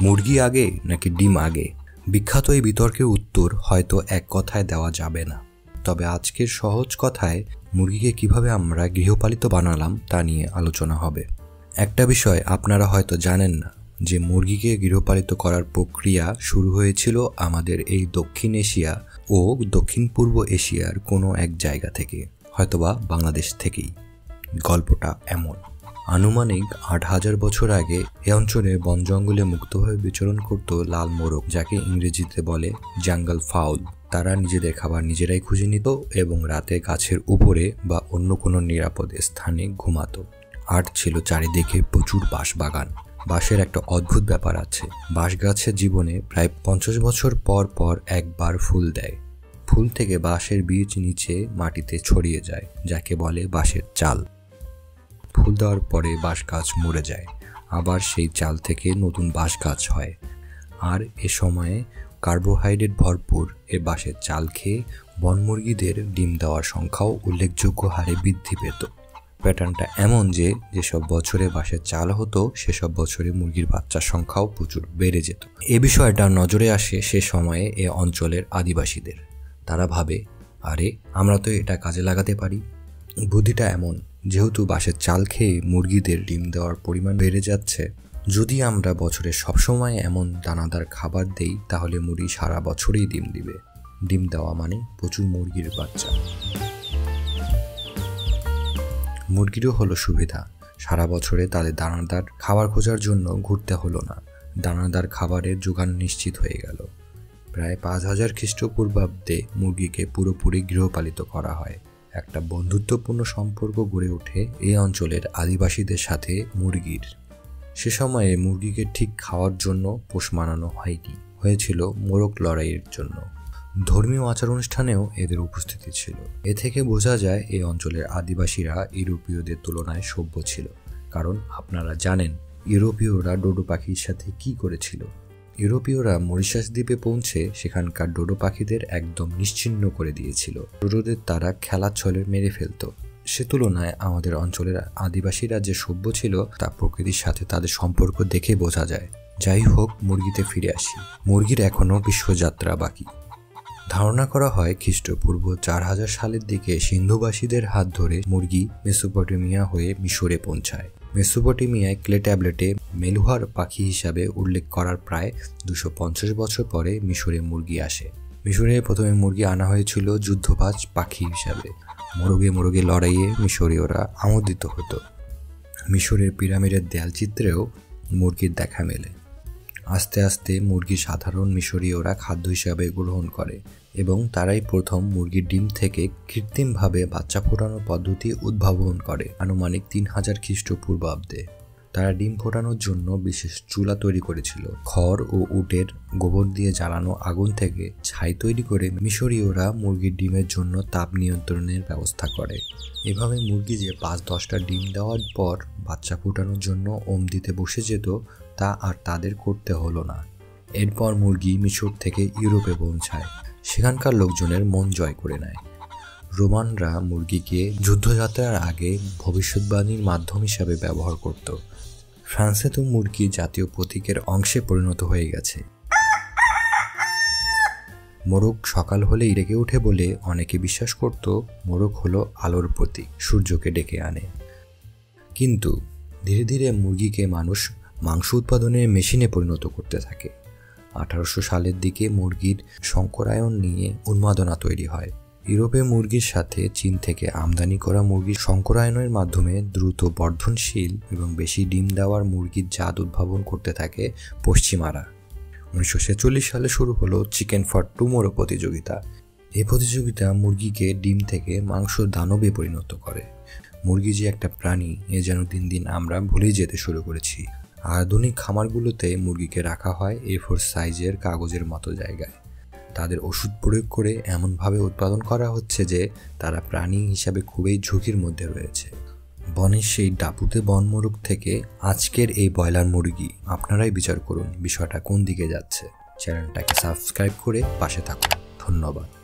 মুরগি আগে নাকি ডিম আগে? বিখ্যাত এই বিতর্কের উত্তর হয়তো এক কথায় দেওয়া যাবে না, তবে আজকের সহজ কথায় মুরগিকে কিভাবে আমরা গৃহপালিত বানালাম তা নিয়ে আলোচনা হবে। একটা বিষয় আপনারা হয়তো জানেন না যে মুরগিকে গৃহপালিত করার প্রক্রিয়া শুরু হয়েছিল আমাদের এই দক্ষিণ এশিয়া ও দক্ষিণ পূর্ব এশিয়ার কোনো এক জায়গা থেকে, হয়তোবা বাংলাদেশ থেকেই। গল্পটা এমন, আনুমানিক ৮,০০০ বছর আগে এ অঞ্চলে বন জঙ্গলে মুক্তভাবে বিচরণ করত লাল মোরগ, যাকে ইংরেজিতে বলে জাঙ্গল ফাউল। তারা নিজেদের খাবার নিজেরাই খুঁজে নিত এবং রাতে গাছের উপরে বা অন্য কোনো নিরাপদ স্থানে ঘুমাতো। আর ছিল চারিদিকে প্রচুর বাঁশবাগান। বাঁশের একটা অদ্ভুত ব্যাপার আছে, বাঁশ গাছের জীবনে প্রায় ৫০ বছর পর পর একবার ফুল দেয়। ফুল থেকে বাঁশের বীজ নিচে মাটিতে ছড়িয়ে যায়, যাকে বলে বাঁশের চাল। ফুল দেওয়ার পরে বাঁশ গাছ মরে যায়, আবার সেই চাল থেকে নতুন বাঁশ গাছ হয়। আর এ সময়ে কার্বোহাইড্রেট ভরপুর এ বাঁশের চাল খেয়ে বনমুরগিদের ডিম দেওয়ার সংখ্যাও উল্লেখযোগ্য হারে বৃদ্ধি পেত। প্যাটার্নটা এমন যে যেসব বছরে বাঁশের চাল হতো সেসব বছরে মুরগির বাচ্চার সংখ্যাও প্রচুর বেড়ে যেত। এ বিষয়টা নজরে আসে সে সময়ে এ অঞ্চলের আদিবাসীদের। তারা ভাবে, আরে আমরা তো এটা কাজে লাগাতে পারি। বুদ্ধিটা এমন, যেহেতু বাঁশের চাল খেয়ে মুরগিদের ডিম দেওয়ার পরিমাণ বেড়ে যাচ্ছে, যদি আমরা বছরে সবসময় এমন দানাদার খাবার দেই তাহলে মুরগি সারা বছরই ডিম দিবে। ডিম দেওয়া মানে প্রচুর মুরগির বাচ্চা। মুরগিরও হলো সুবিধা, সারা বছরে তাদের দানাদার খাবার খোঁজার জন্য ঘুরতে হলো না। দানাদার খাবারের যোগান নিশ্চিত হয়ে গেল। প্রায় ৫,০০০ খ্রিস্টপূর্বাব্দে মুরগিকে পুরোপুরি গৃহপালিত করা হয়। একটা বন্ধুত্বপূর্ণ সম্পর্ক গড়ে ওঠে এই অঞ্চলের আদিবাসীদের সাথে মুরগির। সে সময়ে মুরগিকে ঠিক খাওয়ার জন্য পোষ মানানো হয়নি, হয়েছিল মোরগ লড়াইয়ের জন্য। ধর্মীয় আচার অনুষ্ঠানেও এদের উপস্থিতি ছিল। এ থেকে বোঝা যায় এই অঞ্চলের আদিবাসীরা ইউরোপীয়দের তুলনায় সভ্য ছিল। কারণ আপনারা জানেন ইউরোপীয়রা ডোডো পাখির সাথে কি করেছিল। ইউরোপীয়রা মরিশাস দ্বীপে পৌঁছে সেখানকার ডোডো পাখিদের একদম নিশ্চিহ্ন করে দিয়েছিল। ডোডোদের তারা খেলার ছলে মেরে ফেলত। সে তুলনায় আমাদের অঞ্চলের আদিবাসীরা যে সভ্য ছিল তা প্রকৃতির সাথে তাদের সম্পর্ক দেখে বোঝা যায়। যাই হোক, মুরগিতে ফিরে আসি। মুরগির এখনও বিশ্বযাত্রা বাকি। ধারণা করা হয় খ্রিস্টপূর্ব ৪,০০০ সালের দিকে সিন্ধুবাসীদের হাত ধরে মুরগি মেসোপটেমিয়া হয়ে মিশরে পৌঁছায়। মেসোপটেমিয়ায় ক্লে ট্যাবলেটে মেলুহার পাখি হিসাবে উল্লেখ করার প্রায় ২৫০ বছর পরে মিশরে মুরগি আসে। মিশরে প্রথমে মুরগি আনা হয়েছিল যুদ্ধবাজ পাখি হিসাবে। মোরগে মোরগে লড়াইয়ে মিশরীয়রা আমোদিত হতো। মিশরের পিরামিডের দেয়ালচিত্রেও মুরগির দেখা মেলে। আস্তে আস্তে মুরগি সাধারণ মিশরীয়রা খাদ্য হিসাবে গ্রহণ করে এবং তারাই প্রথম মুরগির ডিম থেকে কৃত্রিমভাবে বাচ্চা ফোটানোর পদ্ধতি উদ্ভাবন করে আনুমানিক ৩,০০০ খ্রিস্টপূর্বাব্দে। তারা ডিম ফোটানোর জন্য বিশেষ চুলা তৈরি করেছিল। খড় ও উটের গোবর দিয়ে জ্বালানো আগুন থেকে ছাই তৈরি করে মিশরীয়রা মুরগির ডিমের জন্য তাপ নিয়ন্ত্রণের ব্যবস্থা করে। এভাবে মুরগি যে ৫-১০টা ডিম দেওয়ার পর বাচ্চা ফোটানোর জন্য ওম দিতে বসে যেত, তা আর তাদের করতে হলো না। এরপর মুরগি মিশর থেকে ইউরোপে পৌঁছায়, সেখানকার লোকজনের মন জয় করে নেয়। রোমানরা মুরগিকে যুদ্ধযাত্রার আগে ভবিষ্যৎবাণীর মাধ্যম হিসাবে ব্যবহার করত। ফ্রান্সে তো মুরগি জাতীয় প্রতীকের অংশে পরিণত হয়ে গেছে। মোরগ সকাল হলেই ডেকে ওঠে বলে অনেকে বিশ্বাস করত মোরগ হলো আলোর প্রতীক, সূর্যকে ডেকে আনে। কিন্তু ধীরে ধীরে মুরগিকে মানুষ মাংস উৎপাদনের মেশিনে পরিণত করতে থাকে। ১৮০০ সালের দিকে মুরগির শঙ্করায়ন নিয়ে উন্মাদনা তৈরি হয়। ইউরোপে মুরগির সাথে চীন থেকে আমদানি করা মুরগির শঙ্করায়নের মাধ্যমে দ্রুত বর্ধনশীল এবং বেশি ডিম দেওয়ার মুরগির জাত উদ্ভাবন করতে থাকে পশ্চিমারা। ১৯৪৬ সালে শুরু হলো চিকেন ফর টুমোরো প্রতিযোগিতা। এই প্রতিযোগিতা মুরগিকে ডিম থেকে মাংস দানবে পরিণত করে। মুরগি যে একটা প্রাণী এ যেন দিন দিন আমরা ভুলেই যেতে শুরু করেছি। আধুনিক খামারগুলোতে মুরগিকে রাখা হয় A4 সাইজের কাগজের মতো জায়গায়। তাদের ওষুধ প্রয়োগ করে এমনভাবে উৎপাদন করা হচ্ছে যে তারা প্রাণী হিসাবে খুবই ঝুঁকির মধ্যে রয়েছে। বনের সেই ডাপুতে বনমোরগ থেকে আজকের এই ব্রয়লার মুরগি, আপনারাই বিচার করুন বিষয়টা কোন দিকে যাচ্ছে। চ্যানেলটাকে সাবস্ক্রাইব করে পাশে থাকুন। ধন্যবাদ।